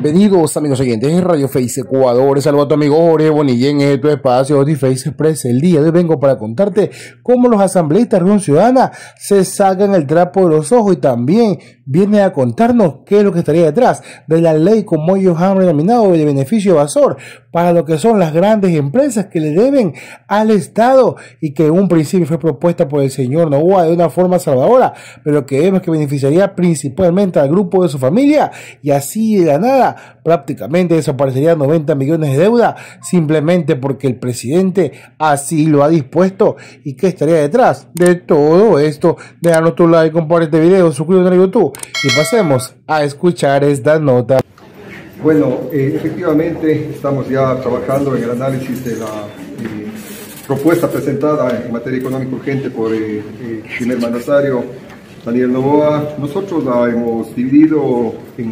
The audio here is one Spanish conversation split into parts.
Bienvenidos amigos oyentes de Radio Face Ecuador. Saludo a tu amigo Jorge Bonilla en tu espacio de Face Express. El día de hoy vengo para contarte cómo los asambleístas de Reunión Ciudadana se sacan el trapo de los ojos y también viene a contarnos qué es lo que estaría detrás de la ley, como ellos han denominado, de beneficio evasor para lo que son las grandes empresas que le deben al Estado y que en un principio fue propuesta por el señor Noboa de una forma salvadora, pero que vemos que beneficiaría principalmente al grupo de su familia y así de la nada prácticamente desaparecerían 90 millones de deuda simplemente porque el presidente así lo ha dispuesto. ¿Y qué estaría detrás de todo esto? Déjanos tu like, comparte este video, suscríbete a YouTube y pasemos a escuchar esta nota. Bueno, efectivamente estamos ya trabajando en el análisis de la propuesta presentada en materia económica urgente por el primer mandatario Daniel Noboa. Nosotros la hemos dividido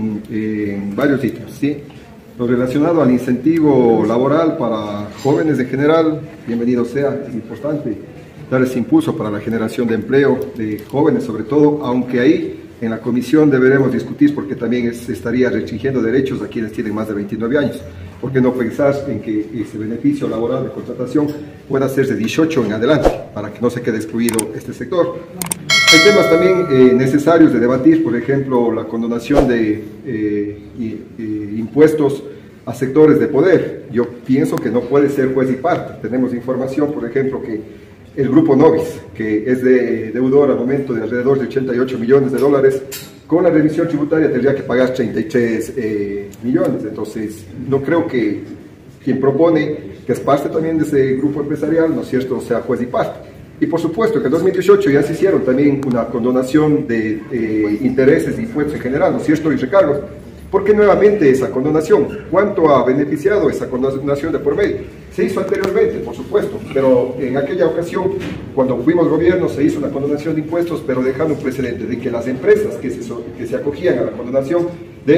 en varios sitios, ¿sí? Lo relacionado al incentivo laboral para jóvenes en general, bienvenido sea, es importante dar ese impulso para la generación de empleo de jóvenes sobre todo, aunque ahí en la comisión deberemos discutir porque también estaría restringiendo derechos a quienes tienen más de 29 años. ¿Por qué no pensar en que ese beneficio laboral de contratación pueda hacerse 18 en adelante para que no se quede excluido este sector? Hay temas también necesarios de debatir, por ejemplo, la condonación de impuestos a sectores de poder. Yo pienso que no puede ser juez y parte. Tenemos información, por ejemplo, que el grupo Novis, que es deudor al momento de alrededor de 88 millones de dólares, con la revisión tributaria tendría que pagar 33 millones. Entonces, no creo que quien propone, que es parte también de ese grupo empresarial, ¿no es cierto?, sea juez y parte. Y por supuesto que en 2018 ya se hicieron también una condonación de intereses y impuestos en general, ¿no es cierto?, y recargos. ¿Por qué nuevamente esa condonación? ¿Cuánto ha beneficiado esa condonación de por medio? Se hizo anteriormente, por supuesto, pero en aquella ocasión, cuando fuimos gobierno, se hizo una condonación de impuestos, pero dejando un precedente de que las empresas que se acogían a la condonación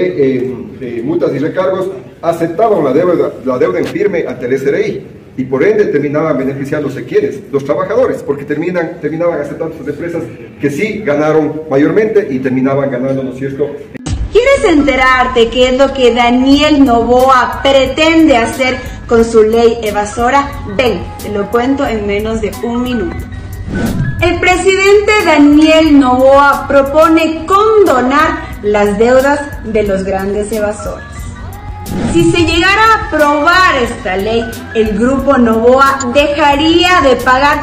de multas y recargos aceptaban la deuda en firme ante el SRI y por ende terminaban beneficiándose ¿quiénes? Los trabajadores, porque terminaban aceptando esas empresas que sí ganaron mayormente y terminaban ganando, ¿no es cierto? ¿Quieres enterarte qué es lo que Daniel Noboa pretende hacer con su ley evasora? Ven, te lo cuento en menos de un minuto. El presidente Daniel Noboa propone condonar las deudas de los grandes evasores. Si se llegara a aprobar esta ley, el grupo Noboa dejaría de pagar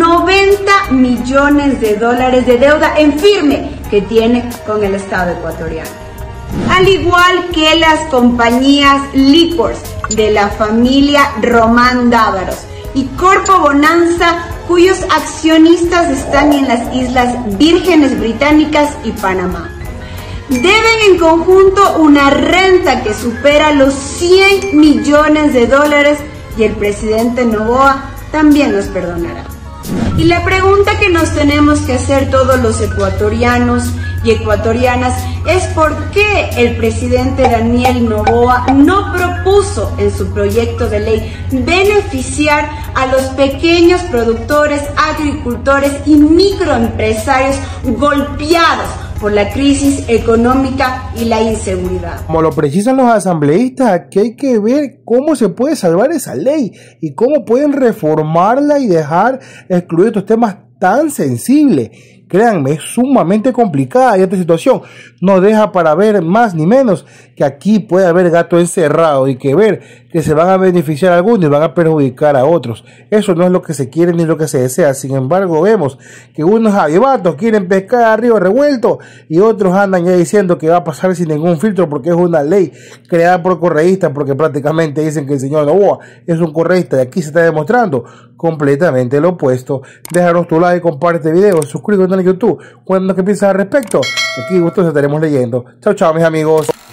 90 millones de dólares de deuda en firme que tiene con el Estado ecuatoriano. Al igual que las compañías Liquors de la familia Román Dávalos y Corpo Bonanza, cuyos accionistas están en las Islas Vírgenes Británicas y Panamá. Deben en conjunto una renta que supera los 100 millones de dólares y el presidente Noboa también los perdonará. Y la pregunta que nos tenemos que hacer todos los ecuatorianos y ecuatorianas es por qué el presidente Daniel Noboa no propuso en su proyecto de ley beneficiar a los pequeños productores, agricultores y microempresarios golpeados por la crisis económica y la inseguridad. Como lo precisan los asambleístas, aquí hay que ver cómo se puede salvar esa ley y cómo pueden reformarla y dejar excluir estos temas tan sensibles. Créanme, es sumamente complicada y esta situación no deja para ver más ni menos que aquí puede haber gato encerrado y que ver que se van a beneficiar a algunos y van a perjudicar a otros. Eso no es lo que se quiere ni lo que se desea. Sin embargo, vemos que unos avivatos quieren pescar a río revuelto y otros andan ya diciendo que va a pasar sin ningún filtro porque es una ley creada por correístas, porque prácticamente dicen que el señor Noboa es un correísta y aquí se está demostrando completamente lo opuesto. Déjanos tu like, comparte este video, suscríbete en YouTube. Cuéntanos qué piensas al respecto. Aquí nosotros estaremos leyendo. Chao, chao, mis amigos.